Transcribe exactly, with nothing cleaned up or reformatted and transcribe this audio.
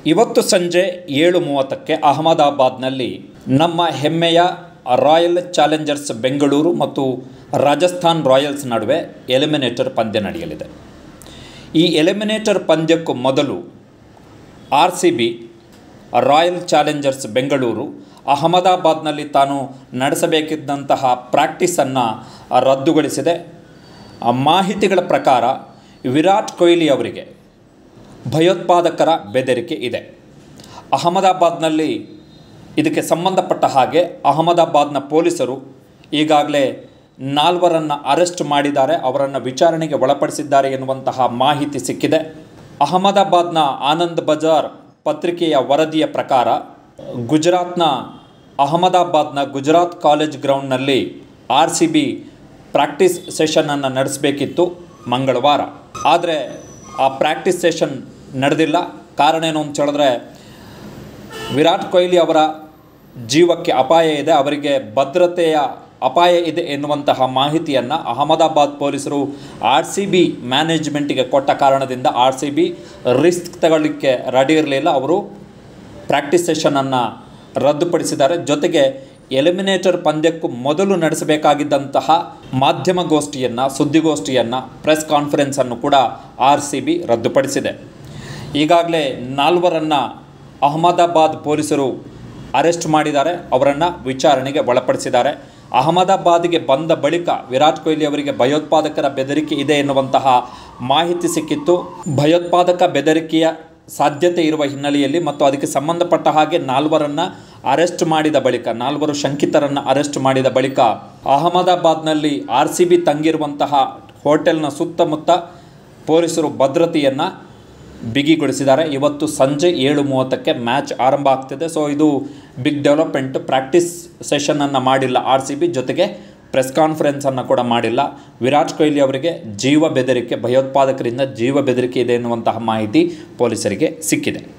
ಇವತ್ತು ಸಂಜೆ ಏಳು ಮೂವತ್ತಕ್ಕೆ ಅಹಮದಾಬಾದ್ನಲ್ಲಿ ನಮ್ಮ ಹೆಮ್ಮೆಯ ರಾಯಲ್ ಚಾಲೆಂಜರ್ಸ್ ಬೆಂಗಳೂರು ಮತ್ತು ರಾಜಸ್ಥಾನ್ ರಾಯಲ್ಸ್ ನಡುವೆ ಎಲಿಮಿನೇಟರ್ ಪಂದ್ಯ ನಡೆಯಲಿದೆ. ಈ ಎಲಿಮಿನೇಟರ್ ಪಂದ್ಯಕ್ಕೂ ಮೊದಲು R C B royal challengers Bengaluru ಅಹಮದಾಬಾದ್ನಲ್ಲಿ ತಾನು ನಡೆಸಬೇಕಿದ್ದಂತಹ ಪ್ರಾಕ್ಟೀಸನ್ನು ರದ್ದುಗೊಳಿಸಿದೆ. ಮಾಹಿತಿಗಳ ಪ್ರಕಾರ ವಿರಾಟ್ ಕೊಹ್ಲಿ ಅವರಿಗೆ ಭಯೋತ್ಪಾದಕರ ಬೆದರಿಕೆ ಇದೆ. ಅಹಮದಾಬಾದ್ನಲ್ಲಿ ಇದಕ್ಕೆ ಸಂಬಂಧಪಟ್ಟ ಹಾಗೆ ಅಹಮದಾಬಾದ್ನ ಪೊಲೀಸರು ಈಗಾಗಲೇ ನಾಲ್ವರನ್ನು ಅರೆಸ್ಟ್ ಮಾಡಿದ್ದಾರೆ, ಅವರನ್ನು ವಿಚಾರಣೆಗೆ ಒಳಪಡಿಸಿದ್ದಾರೆ ಎನ್ನುವಂತಹ ಮಾಹಿತಿ ಸಿಕ್ಕಿದೆ. ಅಹಮದಾಬಾದ್ನ ಆನಂದ್ ಬಜಾರ್ ಪತ್ರಿಕೆಯ ವರದಿಯ ಪ್ರಕಾರ ಗುಜರಾತ್ನ ಅಹಮದಾಬಾದ್ನ ಗುಜರಾತ್ ಕಾಲೇಜ್ ಗ್ರೌಂಡ್ನಲ್ಲಿ ಆರ್ ಸಿ ಬಿ ಪ್ರಾಕ್ಟೀಸ್ ಸೆಷನನ್ನು ನಡೆಸಬೇಕಿತ್ತು ಮಂಗಳವಾರ. ಆದರೆ ಆ ಪ್ರಾಕ್ಟೀಸ್ ಸೆಷನ್ ನಡೆದಿಲ್ಲ. ಕಾರಣ ಏನು ಅಂತ ಹೇಳಿದ್ರೆ ವಿರಾಟ್ ಕೊಹ್ಲಿ ಅವರ ಜೀವಕ್ಕೆ ಅಪಾಯ ಇದೆ, ಅವರಿಗೆ ಭದ್ರತೆಯ ಅಪಾಯ ಇದೆ ಎನ್ನುವಂತಹ ಮಾಹಿತಿಯನ್ನು ಅಹಮದಾಬಾದ್ ಪೊಲೀಸರು ಆರ್ ಸಿ ಬಿ ಮ್ಯಾನೇಜ್ಮೆಂಟಿಗೆ ಕೊಟ್ಟ ಕಾರಣದಿಂದ ಆರ್ ಸಿ ಬಿ ರಿಸ್ಕ್ ತಗೊಳ್ಳಿಕ್ಕೆ ರೆಡಿ ಇರಲಿಲ್ಲ. ಅವರು ಪ್ರಾಕ್ಟೀಸ್ ಸೆಷನನ್ನು ರದ್ದುಪಡಿಸಿದ್ದಾರೆ. ಜೊತೆಗೆ ಎಲಿಮಿನೇಟರ್ ಪಂದ್ಯಕ್ಕೂ ಮೊದಲು ನಡೆಸಬೇಕಾಗಿದ್ದಂತಹ ಮಾಧ್ಯಮಗೋಷ್ಠಿಯನ್ನು ಸುದ್ದಿಗೋಷ್ಠಿಯನ್ನು ಪ್ರೆಸ್ ಕಾನ್ಫರೆನ್ಸನ್ನು ಕೂಡ ಆರ್ ಸಿ ಬಿ ರದ್ದುಪಡಿಸಿದೆ. ಈಗಾಗಲೇ ನಾಲ್ವರನ್ನು ಅಹಮದಾಬಾದ್ ಪೊಲೀಸರು ಅರೆಸ್ಟ್ ಮಾಡಿದ್ದಾರೆ, ಅವರನ್ನು ವಿಚಾರಣೆಗೆ ಒಳಪಡಿಸಿದ್ದಾರೆ. ಅಹಮದಾಬಾದ್ಗೆ ಬಂದ ಬಳಿಕ ವಿರಾಟ್ ಕೊಹ್ಲಿ ಅವರಿಗೆ ಭಯೋತ್ಪಾದಕರ ಬೆದರಿಕೆ ಇದೆ ಎನ್ನುವಂತಹ ಮಾಹಿತಿ ಸಿಕ್ಕಿತ್ತು. ಭಯೋತ್ಪಾದಕ ಬೆದರಿಕೆಯ ಸಾಧ್ಯತೆ ಇರುವ ಹಿನ್ನೆಲೆಯಲ್ಲಿ ಮತ್ತು ಅದಕ್ಕೆ ಸಂಬಂಧಪಟ್ಟ ಹಾಗೆ ನಾಲ್ವರನ್ನು ಅರೆಸ್ಟ್ ಮಾಡಿದ ಬಳಿಕ ನಾಲ್ವರು ಶಂಕಿತರನ್ನು ಅರೆಸ್ಟ್ ಮಾಡಿದ ಬಳಿಕ ಅಹಮದಾಬಾದ್ನಲ್ಲಿ ಆರ್ ಸಿ ಬಿ ತಂಗಿರುವಂತಹ ಹೋಟೆಲ್ನ ಸುತ್ತಮುತ್ತ ಪೊಲೀಸರು ಭದ್ರತೆಯನ್ನು ಬಿಗಿಗೊಳಿಸಿದ್ದಾರೆ. ಇವತ್ತು ಸಂಜೆ ಏಳು ಮೂವತ್ತಕ್ಕೆ ಮ್ಯಾಚ್ ಆರಂಭ ಆಗ್ತಿದೆ. ಸೊ ಇದು ಬಿಗ್ ಡೆವಲಪ್ಮೆಂಟ್. ಪ್ರಾಕ್ಟೀಸ್ ಸೆಷನನ್ನು ಮಾಡಿಲ್ಲ ಆರ್ ಸಿ ಬಿ, ಜೊತೆಗೆ ಪ್ರೆಸ್ ಕಾನ್ಫರೆನ್ಸನ್ನು ಕೂಡ ಮಾಡಿಲ್ಲ. ವಿರಾಟ್ ಕೊಹ್ಲಿ ಅವರಿಗೆ ಜೀವ ಬೆದರಿಕೆ, ಭಯೋತ್ಪಾದಕರಿಂದ ಜೀವ ಬೆದರಿಕೆ ಇದೆ ಎನ್ನುವಂತಹ ಮಾಹಿತಿ ಪೊಲೀಸರಿಗೆ ಸಿಕ್ಕಿದೆ.